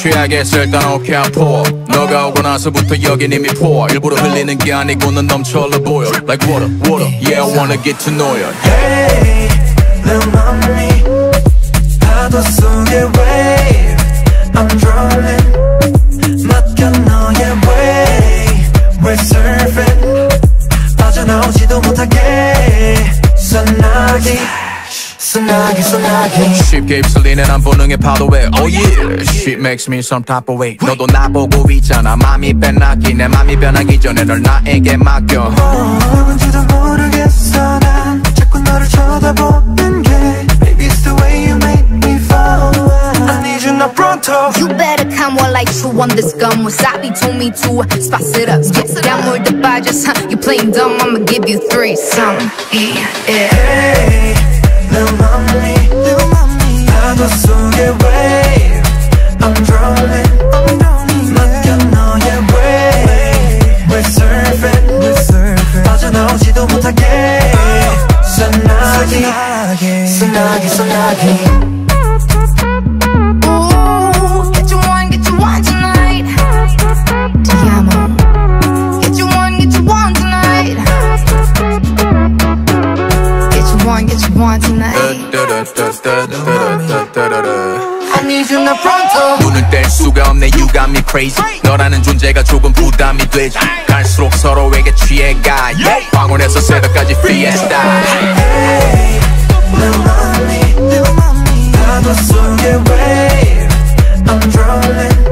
취하겠어 일단 오케이 I'm poor. 너가 오고 나서부터 여긴 이미 poor. 일부러 흘리는 게 아니고 넌 넘쳐흘러 보여. Like water, water, yeah I wanna get to know you. Hey, little mommy, 파도 속의 wave I'm drowning, 맡겨 너의 way We're surfing, 빠져나오지도 못하게 소나기 소나기 소나기 쉽게 휩쓸리는 안 본능의 파도에 Oh yeah, shit makes me some type of way. 너도 나보고 있잖아 맘이 변하기 내 맘이 변하기 전에 널 나에게 맡겨 누군지도 모르겠어 난 자꾸 너를 쳐다보는 게 Baby it's the way you make me fall I need you now pronto You better come while I chew on this gum. Wasabi told me to spice it up. Get down with the budget, huh? You playing dumb, I'ma give you threesome. Yeah. Hey, little mommy, 파도 속의 wave I'm drowning, 맡겨 너의 way We're surfing, 빠져나오지도 못하게 소나기, 소나기, 소나기 Ooh, get you one tonight. Te amo. Get you one tonight. Get you one tonight. I need you now pronto 눈을 뗄 수가 없네 You got me crazy. 너라는 존재가 조금 부담이 되지. 갈수록 서로에게 취해가 황혼에서 새벽까지 fiesta. Hey, little mommy, 파도 속의 wave I'm drowning